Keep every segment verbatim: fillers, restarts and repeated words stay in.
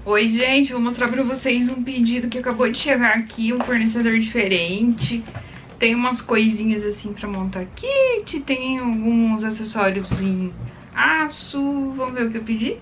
Oi, gente, vou mostrar pra vocês um pedido que acabou de chegar aqui, um fornecedor diferente. Tem umas coisinhas assim pra montar kit, tem alguns acessórios em aço. Vamos ver o que eu pedi?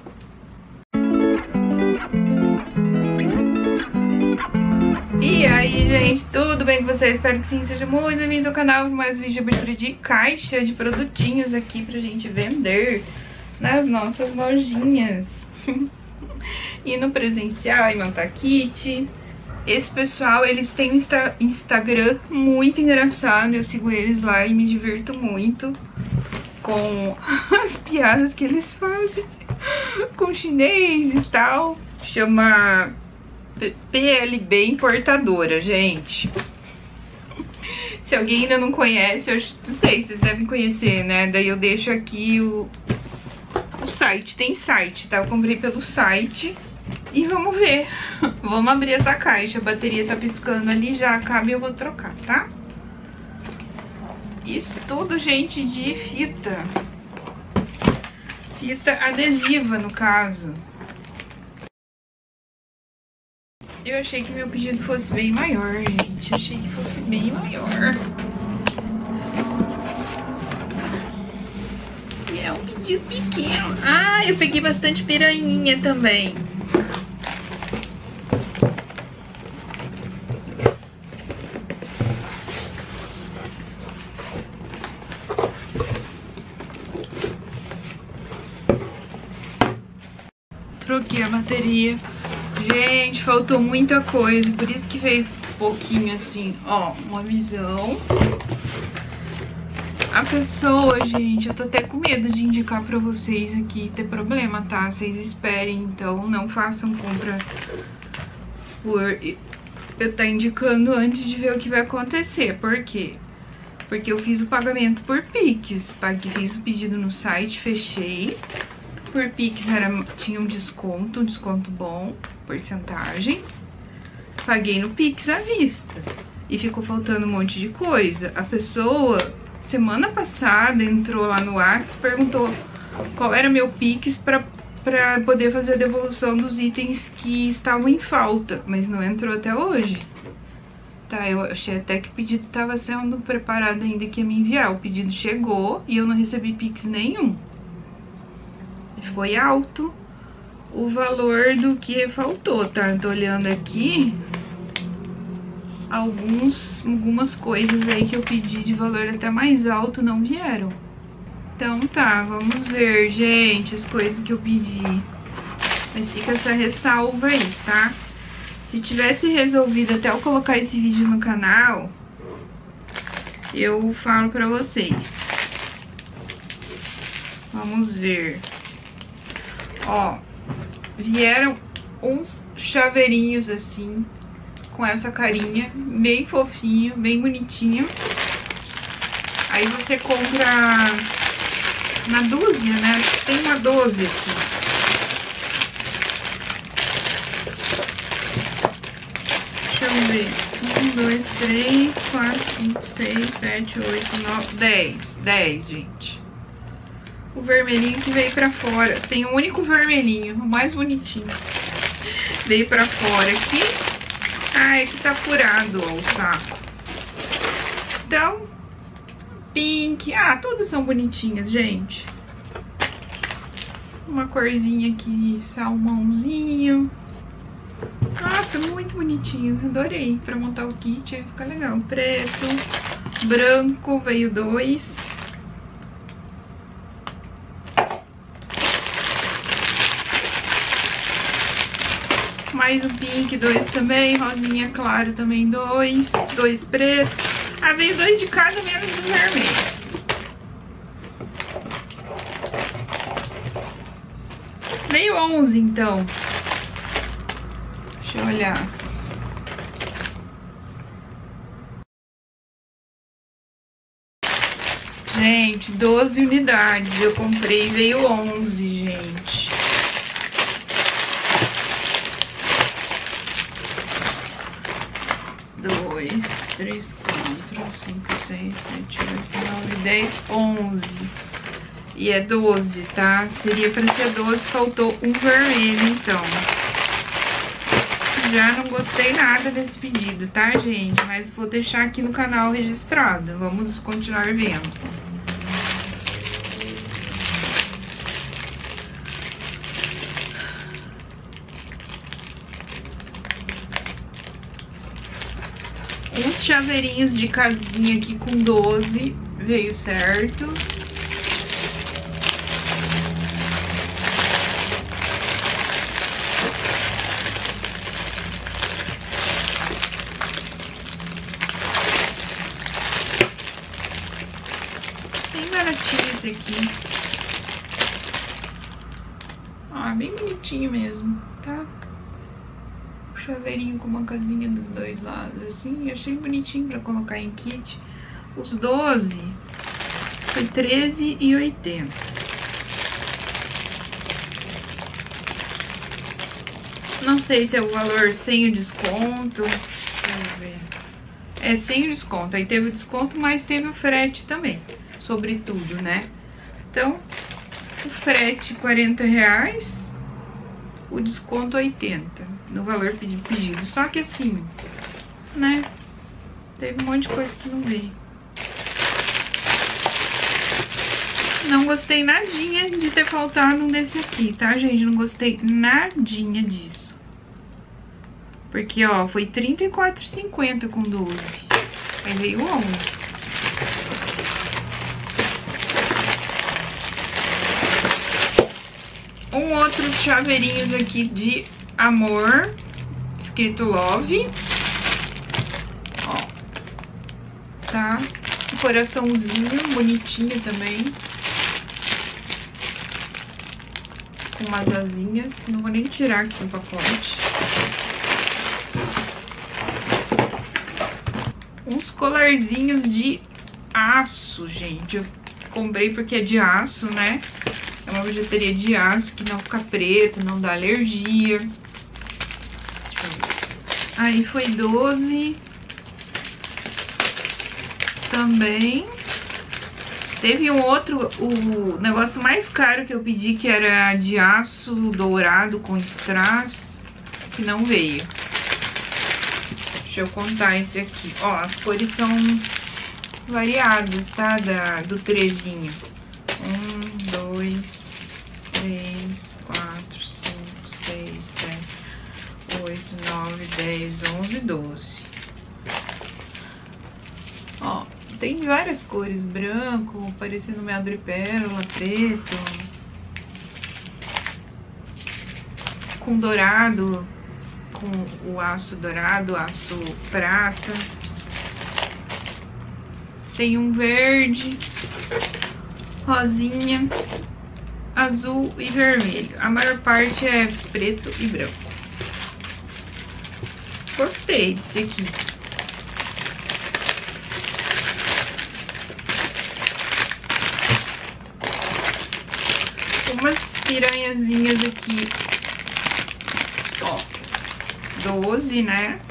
E aí, gente, tudo bem com vocês? Espero que sim, seja muito bem-vindo ao canal. Mais um vídeo de abertura de caixa de produtinhos aqui pra gente vender nas nossas lojinhas. E no presencial, e montar kit. Esse pessoal, eles têm um Insta Instagram muito engraçado. Eu sigo eles lá e me divirto muito com as piadas que eles fazem com chinês e tal. Chama P L B Importadora, gente. Se alguém ainda não conhece, eu não sei, vocês devem conhecer, né? Daí eu deixo aqui o, o site, tem site, tá? Eu comprei pelo site. E vamos ver, vamos abrir essa caixa. A bateria tá piscando ali, já acaba e eu vou trocar, tá? Isso tudo, gente, de fita. Fita adesiva, no caso. Eu achei que meu pedido fosse bem maior, gente. Achei que fosse bem maior. E é um pedido pequeno. Ah, eu peguei bastante piranha também. Troquei a bateria. Gente, faltou muita coisa, por isso que veio um pouquinho assim, ó, uma visão. A pessoa, gente, eu tô até com medo de indicar pra vocês aqui ter problema, tá? Vocês esperem, então, não façam compra por eu tá indicando antes de ver o que vai acontecer. Por quê? Porque eu fiz o pagamento por Pix, paguei, fiz o pedido no site, fechei. Por Pix era, tinha um desconto, um desconto bom, porcentagem. Paguei no Pix à vista. E ficou faltando um monte de coisa. A pessoa, semana passada, entrou lá no WhatsApp, perguntou qual era meu Pix pra, pra poder fazer a devolução dos itens que estavam em falta. Mas não entrou até hoje. Tá, eu achei até que o pedido estava sendo preparado ainda que ia me enviar. O pedido chegou e eu não recebi Pix nenhum. Foi alto o valor do que faltou, tá? Eu tô olhando aqui alguns, algumas coisas aí que eu pedi de valor até mais alto não vieram. Então tá, vamos ver, gente, as coisas que eu pedi. Mas fica essa ressalva aí, tá? Se tivesse resolvido até eu colocar esse vídeo no canal, eu falo pra vocês. Vamos ver. Ó, vieram uns chaveirinhos assim, com essa carinha, bem fofinho, bem bonitinho. Aí você compra na dúzia, né? Tem uma doze aqui. Deixa eu ver. Um, dois, três, quatro, cinco, seis, sete, oito, nove, dez. dez, gente. O vermelhinho que veio pra fora. Tem um único vermelhinho, o mais bonitinho. Veio pra fora aqui. Ah, esse tá furado, ó, o saco. Então, pink. Ah, todas são bonitinhas, gente. Uma corzinha aqui, salmãozinho. Nossa, muito bonitinho. Adorei. Pra montar o kit, aí fica legal. Preto, branco, veio dois. Mais um pink, dois também. Rosinha claro também, dois. Dois pretos. Ah, veio dois de cada, menos do vermelho. Veio onze, então. Deixa eu olhar. Gente, doze unidades. Eu comprei e veio onze, gente. dois, três, quatro, cinco, seis, sete, oito, nove, dez, onze. E é doze, tá? Seria pra ser doze, faltou um vermelho, então. já não gostei nada desse pedido, tá, gente? Mas vou deixar aqui no canal registrado. Vamos continuar vendo. Uns chaveirinhos de casinha aqui com doze, veio certo. Bem baratinho esse aqui. Ah, bem bonitinho mesmo, tá? Chaveirinho com uma casinha dos dois lados, assim, achei bonitinho pra colocar em kit. Os doze foi treze e oitenta. Não sei se é o valor sem o desconto. Deixa eu ver. É sem o desconto. Aí teve o desconto, mas teve o frete também, sobre tudo, né? Então, o frete quarenta reais, o desconto oitenta no valor pedido. Só que assim, né? Teve um monte de coisa que não veio. Não gostei nadinha de ter faltado um desse aqui, tá, gente? Não gostei nadinha disso. Porque, ó, foi trinta e quatro reais e cinquenta centavos com doze. Aí veio onze. Um outros chaveirinhos aqui de amor, escrito love, ó, tá? Um coraçãozinho, bonitinho também, com umas asinhas, não vou nem tirar aqui o pacote. Uns colarzinhos de aço, gente, eu comprei porque é de aço, né? É uma bijuteria de aço que não fica preto, não dá alergia. Deixa eu ver. Aí foi doze. Também. Teve um outro, o negócio mais caro que eu pedi, que era de aço dourado com strass, que não veio. Deixa eu contar esse aqui. Ó, as cores são variadas, tá? Da, do trejinho. Um, dois, três, quatro, cinco, seis, sete, oito, nove, dez, onze, doze. Ó, tem várias cores, branco, parecendo madrepérola, preto, com dourado, com o aço dourado, aço prata. Tem um verde, rosinha, azul e vermelho. A maior parte é preto e branco. Gostei desse aqui. Umas piranhazinhas aqui, ó, doze, né?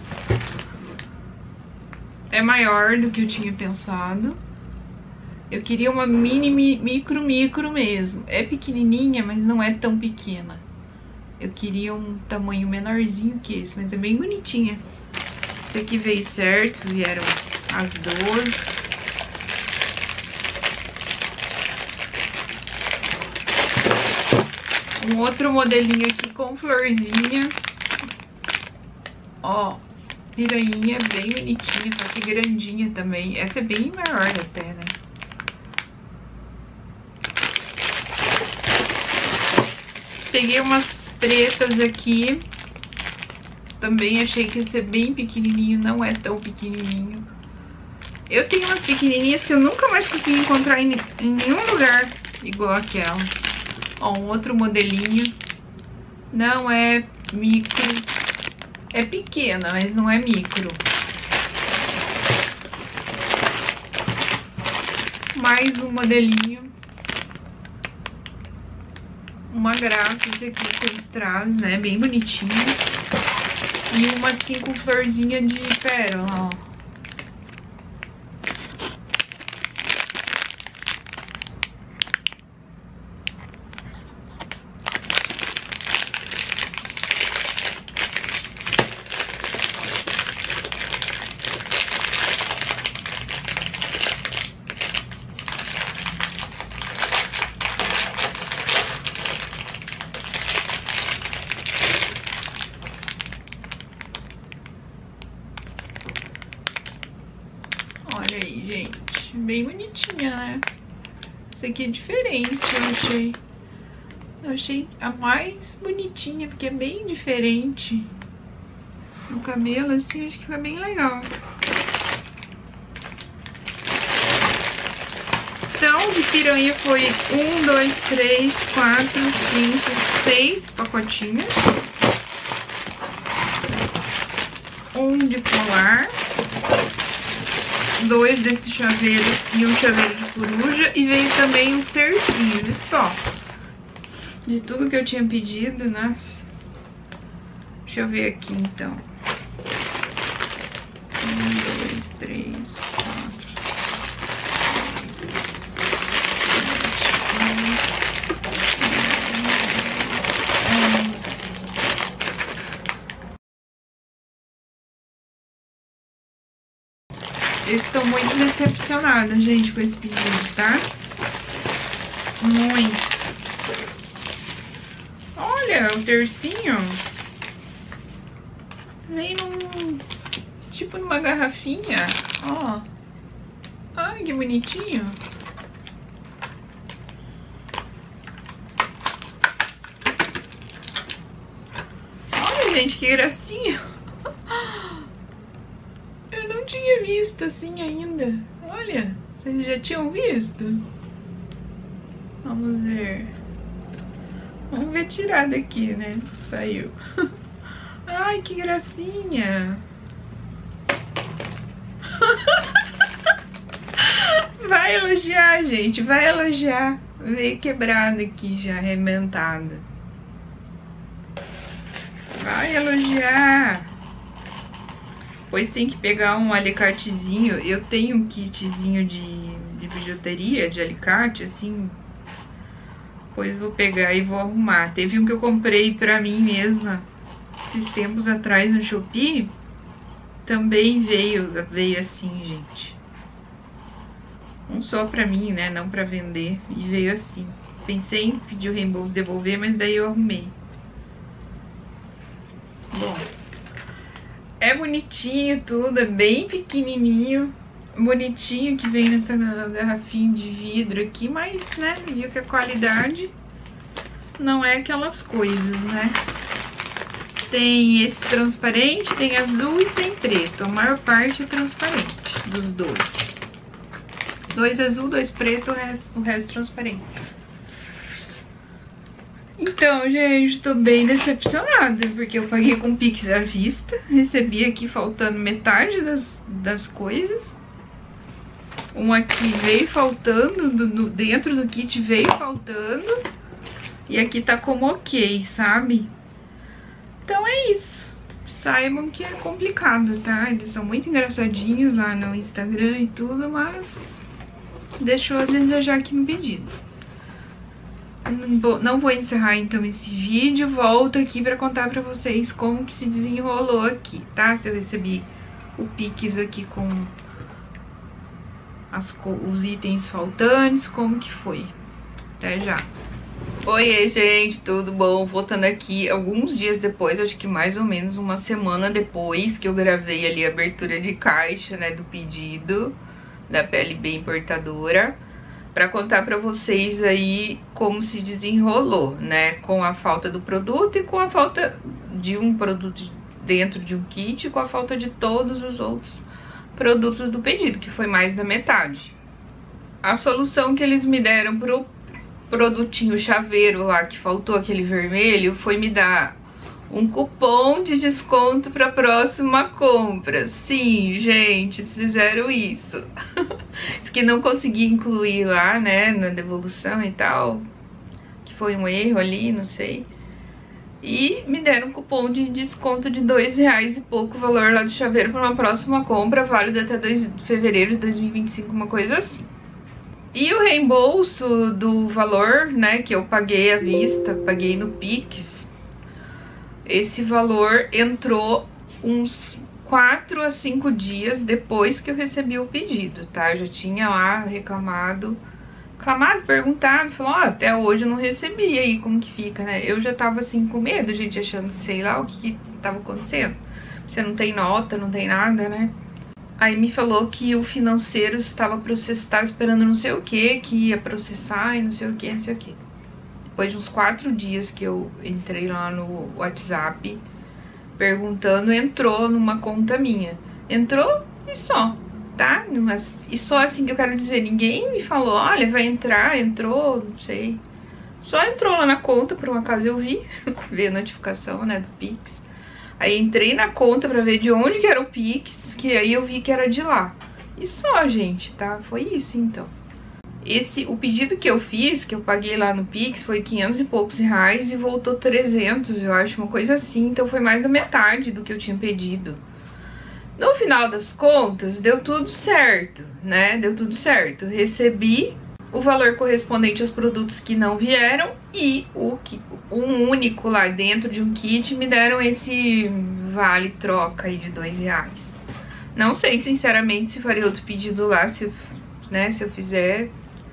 É maior do que eu tinha pensado. Eu queria uma mini, micro, micro mesmo. É pequenininha, mas não é tão pequena. Eu queria um tamanho menorzinho que esse, mas é bem bonitinha. Esse aqui veio certo, vieram as doze. Um outro modelinho aqui com florzinha. Ó, piranha bem bonitinha, só que grandinha também. Essa é bem maior até, né? Peguei umas pretas aqui. Também achei que ia ser bem pequenininho, não é tão pequenininho. Eu tenho umas pequenininhas que eu nunca mais consegui encontrar em, em nenhum lugar igual aquelas. Ó, um outro modelinho. Não é micro. É pequena, mas não é micro. Mais um modelinho. Uma graça esse aqui com strass, né? Bem bonitinho. E uma assim com florzinha de pérola, ó. Olha aí, gente. Bem bonitinha, né? Essa aqui é diferente, eu achei. Eu achei a mais bonitinha, porque é bem diferente. No cabelo, assim, acho que fica bem legal. Então, de piranha foi um, dois, três, quatro, cinco, seis pacotinhos. Um de polar. Dois desses chaveiros e um chaveiro de coruja. E veio também uns tercinhos, e só. De tudo que eu tinha pedido, nossa. Deixa eu ver aqui, então. Um, dois, três, quatro, cinco, eu estou muito decepcionada, gente, com esse pedido, tá? Muito. Olha, o tercinho vem num... tipo numa garrafinha, ó. Ai, que bonitinho. Olha, gente, que gracinha. Eu não tinha visto assim ainda. Olha, vocês já tinham visto? Vamos ver. Vamos ver tirar daqui, né? Saiu. Ai, que gracinha. Vai elogiar, gente. Vai elogiar. Veio quebrada aqui já, arrebentada. Vai elogiar. Pois tem que pegar um alicatezinho. Eu tenho um kitzinho de, de bijuteria, de alicate, assim. Pois vou pegar e vou arrumar. Teve um que eu comprei pra mim mesma esses tempos atrás no Shopee. Também veio, veio assim, gente. Um só pra mim, né? Não pra vender. E veio assim. Pensei em pedir o reembolso, devolver, mas daí eu arrumei. Bom. É bonitinho tudo, é bem pequenininho. Bonitinho que vem nessa garrafinha de vidro aqui, mas, né, viu que a qualidade não é aquelas coisas, né? Tem esse transparente, tem azul e tem preto. A maior parte é transparente dos dois. Dois azul, dois preto, o resto, o resto transparente. Então, gente, tô bem decepcionada, porque eu paguei com Pix à vista. Recebi aqui faltando metade das, das coisas. Um aqui veio faltando, do, do, dentro do kit veio faltando. E aqui tá como ok, sabe? Então é isso. Saibam que é complicado, tá? Eles são muito engraçadinhos lá no Instagram e tudo, mas deixou a desejar aqui no pedido. Não vou encerrar então esse vídeo. Volto aqui pra contar pra vocês como que se desenrolou aqui, tá? Se eu recebi o Pix aqui com as, os itens faltantes, como que foi. Até já. Oi, gente, tudo bom? Voltando aqui alguns dias depois, acho que mais ou menos uma semana depois que eu gravei ali a abertura de caixa, né, do pedido da P L B Importadora, pra contar pra vocês aí como se desenrolou, né, com a falta do produto e com a falta de um produto dentro de um kit, com a falta de todos os outros produtos do pedido, que foi mais da metade. A solução que eles me deram pro produtinho chaveiro lá, que faltou aquele vermelho, foi me dar um cupom de desconto para próxima compra. Sim, gente, eles fizeram isso. Diz que não consegui incluir lá, né, na devolução e tal, que foi um erro ali, não sei. E me deram um cupom de desconto de dois reais e pouco o valor lá do chaveiro para uma próxima compra, válido até dois de fevereiro de dois mil e vinte e cinco, uma coisa assim. E o reembolso do valor, né, que eu paguei à vista, paguei no Pix, esse valor entrou uns quatro a cinco dias depois que eu recebi o pedido, tá? Eu já tinha lá reclamado, reclamado, perguntado, falou, ó, oh, até hoje eu não recebi, aí como que fica, né? Eu já tava assim com medo, gente, achando, sei lá, o que que tava acontecendo. Você não tem nota, não tem nada, né? Aí me falou que o financeiro estava processando, esperando não sei o que, que ia processar e não sei o que, não sei o que. Depois de uns quatro dias que eu entrei lá no WhatsApp perguntando, entrou numa conta minha. Entrou e só, tá? Mas, e só assim que eu quero dizer, ninguém me falou, olha, vai entrar, entrou, não sei. Só entrou lá na conta, por um acaso eu vi, vi a notificação, né, do Pix. Aí entrei na conta pra ver de onde que era o Pix, que aí eu vi que era de lá. E só, gente, tá? Foi isso, então. Esse, o pedido que eu fiz, que eu paguei lá no Pix, foi quinhentos e poucos reais e voltou trezentos, eu acho, uma coisa assim. Então foi mais da metade do que eu tinha pedido. No final das contas, deu tudo certo, né? Deu tudo certo. Recebi o valor correspondente aos produtos que não vieram e o que, um único lá dentro de um kit me deram esse vale troca aí de dois reais. Não sei, sinceramente, se faria outro pedido lá, se, né, se eu fizer.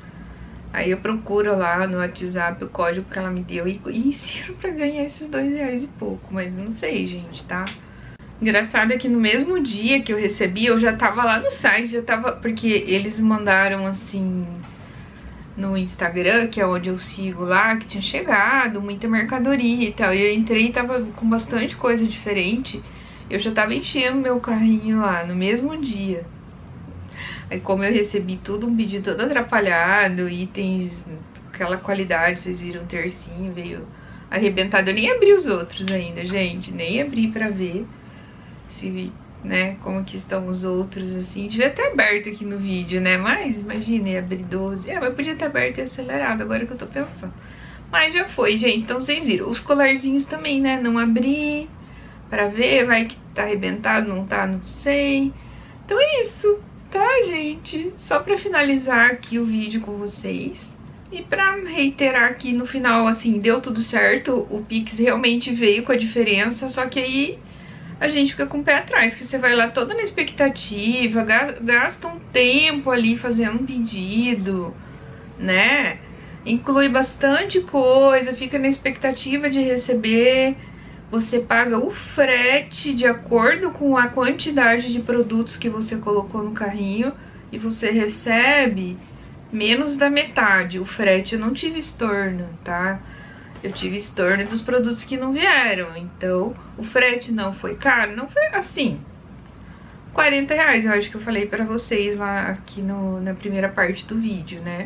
Aí eu procuro lá no WhatsApp o código que ela me deu e, e insiro pra ganhar esses dois reais e pouco. Mas não sei, gente, tá? Engraçado é que no mesmo dia que eu recebi, eu já tava lá no site, já tava... Porque eles mandaram, assim, no Instagram, que é onde eu sigo lá, que tinha chegado muita mercadoria e tal. E eu entrei e tava com bastante coisa diferente. Eu já tava enchendo meu carrinho lá no mesmo dia. Aí como eu recebi tudo, um pedido todo atrapalhado, itens, aquela qualidade, vocês viram, o tercinho veio arrebentado. Eu nem abri os outros ainda, gente, nem abri pra ver se, né, como que estão os outros, assim. Devia ter aberto aqui no vídeo, né, mas imaginei abrir doze. É, mas podia ter aberto e acelerado, agora que eu tô pensando. Mas já foi, gente, então vocês viram. Os colarzinhos também, né, não abri pra ver, vai que tá arrebentado, não tá, não sei. Então é isso. Tá, gente? Só pra finalizar aqui o vídeo com vocês. E pra reiterar aqui no final, assim, deu tudo certo. O Pix realmente veio com a diferença. Só que aí a gente fica com o pé atrás. Que você vai lá toda na expectativa. Gasta um tempo ali fazendo um pedido, né? Inclui bastante coisa. Fica na expectativa de receber. Você paga o frete de acordo com a quantidade de produtos que você colocou no carrinho e você recebe menos da metade. O frete eu não tive estorno, tá? Eu tive estorno dos produtos que não vieram. Então, o frete não foi caro, não foi assim. quarenta reais, eu acho que eu falei pra vocês lá aqui no, na primeira parte do vídeo, né?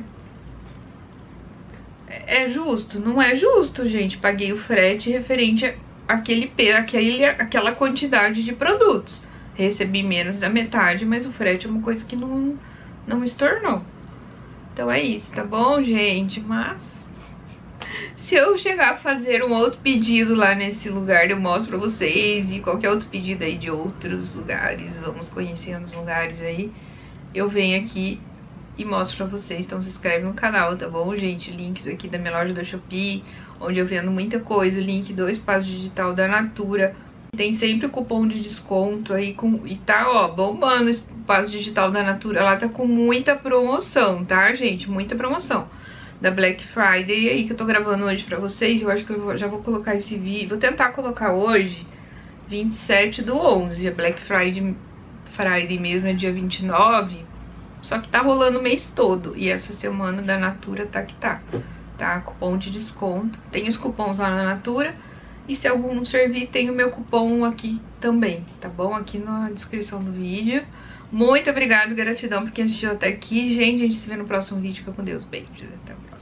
É justo? Não é justo, gente. Paguei o frete referente a Aquele, aquele, aquela quantidade de produtos. Recebi menos da metade, mas o frete é uma coisa que não, não estornou. Então é isso, tá bom, gente? Mas se eu chegar a fazer um outro pedido lá nesse lugar, eu mostro pra vocês. E qualquer outro pedido aí de outros lugares, vamos conhecendo os lugares aí, eu venho aqui e mostro pra vocês. Então se inscreve no canal, tá bom, gente? Links aqui da minha loja da Shopee, onde eu vendo muita coisa, link do Espaço Digital da Natura. Tem sempre o cupom de desconto aí, com, e tá, ó, bombando o Espaço Digital da Natura. Lá tá com muita promoção, tá, gente? Muita promoção da Black Friday aí, que eu tô gravando hoje pra vocês. Eu acho que eu vou, já vou colocar esse vídeo, vou tentar colocar hoje, vinte e sete do onze. A Black Friday, Friday mesmo é dia vinte e nove, só que tá rolando o mês todo. E essa semana da Natura tá que tá. Tá? Cupom de desconto. Tem os cupons lá na Natura. E se algum não servir, tem o meu cupom aqui também, tá bom? Aqui na descrição do vídeo. Muito obrigada, gratidão por quem assistiu até aqui. Gente, a gente se vê no próximo vídeo. Fica com Deus. Beijos. Até mais.